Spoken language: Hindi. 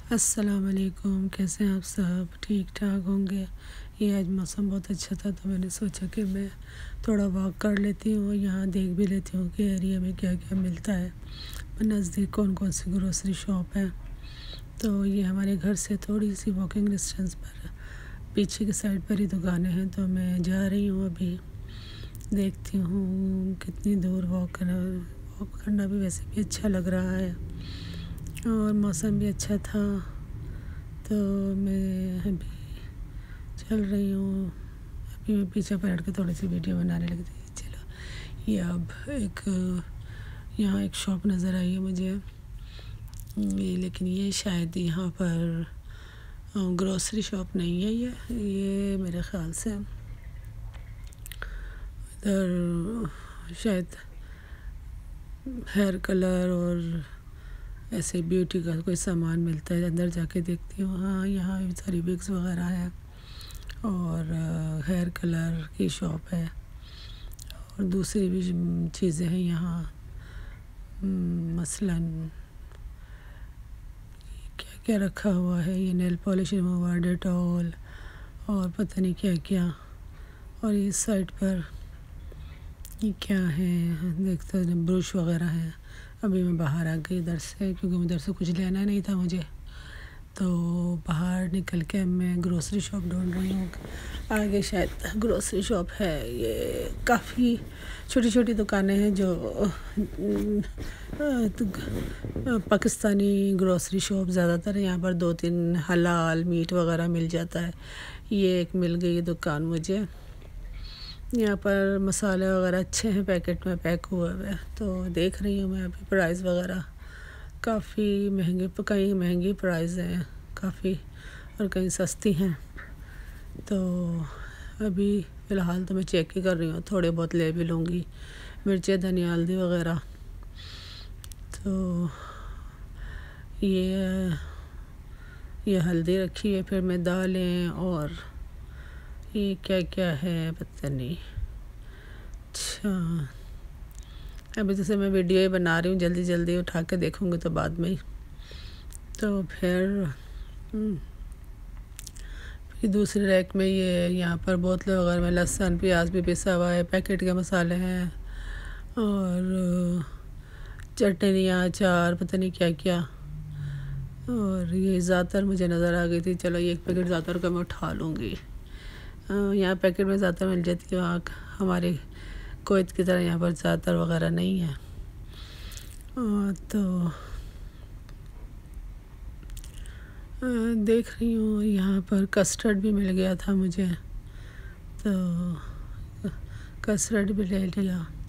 अस्सलाम वालेकुम। कैसे हैं आप सब? ठीक ठाक होंगे। ये आज मौसम बहुत अच्छा था तो मैंने सोचा कि मैं थोड़ा वॉक कर लेती हूँ, यहाँ देख भी लेती हूँ कि एरिया में क्या क्या मिलता है, नज़दीक कौन कौन सी ग्रोसरी शॉप है। तो ये हमारे घर से थोड़ी सी वॉकिंग डिस्टेंस पर पीछे की साइड पर ही दुकानें हैं, तो मैं जा रही हूँ अभी। देखती हूँ कितनी दूर वॉक करना भी वैसे भी अच्छा लग रहा है और मौसम भी अच्छा था, तो मैं अभी चल रही हूँ। अभी मैं पीछे पलट के थोड़ी सी वीडियो बनाने लगी थी। चलो, ये अब यहाँ एक शॉप नज़र आई है मुझे, लेकिन ये शायद यहाँ पर ग्रोसरी शॉप नहीं है। ये मेरे ख़्याल से इधर शायद हेयर कलर और ऐसे ब्यूटी का कोई सामान मिलता है। अंदर जाके देखती हूँ। हाँ, यहाँ भी सारी विग्स वगैरह है और हेयर कलर की शॉप है और दूसरी भी चीज़ें हैं यहाँ। मसलन क्या क्या रखा हुआ है, ये नेल पॉलिश रिमूवर, डेटॉल और पता नहीं क्या क्या। और इस साइड पर ये क्या है, देखते हैं ब्रश वगैरह है। अभी मैं बाहर आ गई इधर से, क्योंकि उधर से कुछ लेना नहीं था मुझे, तो बाहर निकल के मैं ग्रोसरी शॉप ढूंढ रही हूँ। आगे शायद ग्रोसरी शॉप है। ये काफ़ी छोटी छोटी दुकानें हैं जो पाकिस्तानी ग्रोसरी शॉप ज़्यादातर है। यहाँ पर 2-3 हलाल मीट वगैरह मिल जाता है। ये एक मिल गई दुकान मुझे। यहाँ पर मसाले वगैरह अच्छे हैं, पैकेट में पैक हुए हुए, तो देख रही हूँ मैं अभी प्राइस वगैरह। काफ़ी महंगे, कहीं महंगी प्राइस हैं काफ़ी और कहीं सस्ती हैं। तो अभी फ़िलहाल तो मैं चेक ही कर रही हूँ, थोड़े बहुत ले भी लूँगी, मिर्चें, धनिया, हल्दी वगैरह। तो ये हल्दी रखी है, फिर मैं दालें और ये क्या क्या है पता नहीं। अच्छा, अभी जैसे मैं वीडियो ही बना रही हूँ, जल्दी जल्दी उठा के देखूँगी तो बाद में ही। तो फिर दूसरे रैक में ये यहाँ पर बोतलें वगैरह में लहसुन प्याज भी पिसा हुआ है, पैकेट के मसाले हैं और चटनियाँ, अचार, पता नहीं क्या क्या। और ये ज़्यादातर मुझे नज़र आ गई थी। चलो, ये एक पैकेट ज़्यादातर का मैं उठा लूँगी। यहाँ पैकेट में ज़्यादातर मिल जाती है, वहाँ हमारे कुवैत की तरह यहाँ पर ज़्यादातर वगैरह नहीं है। तो देख रही हूँ, यहाँ पर कस्टर्ड भी मिल गया था मुझे, तो कस्टर्ड भी ले लिया।